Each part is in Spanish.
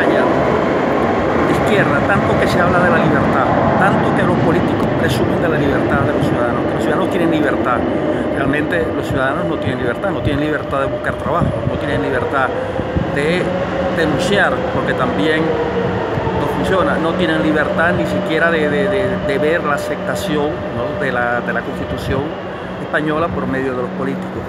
España, de izquierda, tanto que se habla de la libertad, tanto que los políticos presumen de la libertad de los ciudadanos, que los ciudadanos tienen libertad. Realmente los ciudadanos no tienen libertad de buscar trabajo, no tienen libertad de denunciar, porque también no funciona, no tienen libertad ni siquiera de ver la aceptación, ¿no?, de la Constitución española por medio de los políticos.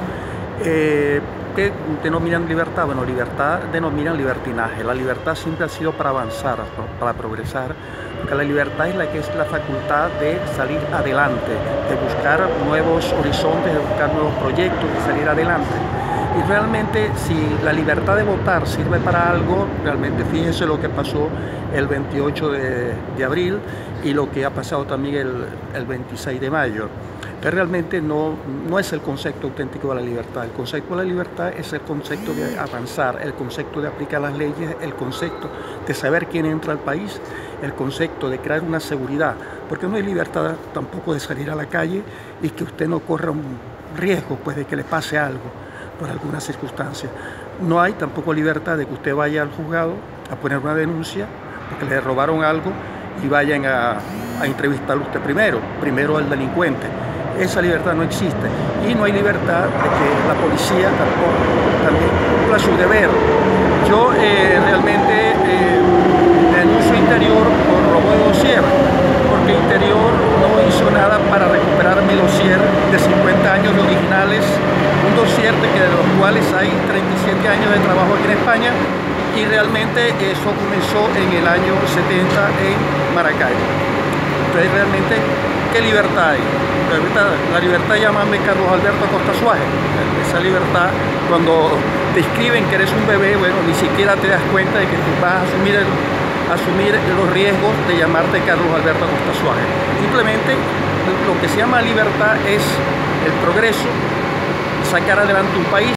¿Qué denominan libertad? Bueno, libertad denominan libertinaje. La libertad siempre ha sido para avanzar, ¿no?, para progresar, porque la libertad es la facultad de salir adelante, de buscar nuevos horizontes, de buscar nuevos proyectos, de salir adelante. Y realmente, si la libertad de votar sirve para algo, realmente fíjense lo que pasó el 28 de abril y lo que ha pasado también el 26 de mayo. Que realmente no es el concepto auténtico de la libertad. El concepto de la libertad es el concepto de avanzar, el concepto de aplicar las leyes, el concepto de saber quién entra al país, el concepto de crear una seguridad, porque no hay libertad tampoco de salir a la calle y que usted no corra un riesgo, pues, de que le pase algo por alguna circunstancia. No hay tampoco libertad de que usted vaya al juzgado a poner una denuncia porque le robaron algo y vayan a entrevistarlo usted primero al delincuente. Esa libertad no existe, y no hay libertad de que la policía también cumpla su deber. Yo realmente denuncio Interior por robo de dossier, porque Interior no hizo nada para recuperarme los dossier de 50 años originales, un dossier de los cuales hay 37 años de trabajo aquí en España, y realmente eso comenzó en el año 70 en Maracay. Entonces, realmente, ¿qué libertad hay? La libertad de llamarme Carlos Alberto Acosta Suárez. Esa libertad, cuando te escriben que eres un bebé, bueno, ni siquiera te das cuenta de que tú vas a asumir los riesgos de llamarte Carlos Alberto Acosta Suárez. Simplemente lo que se llama libertad es el progreso, sacar adelante un país.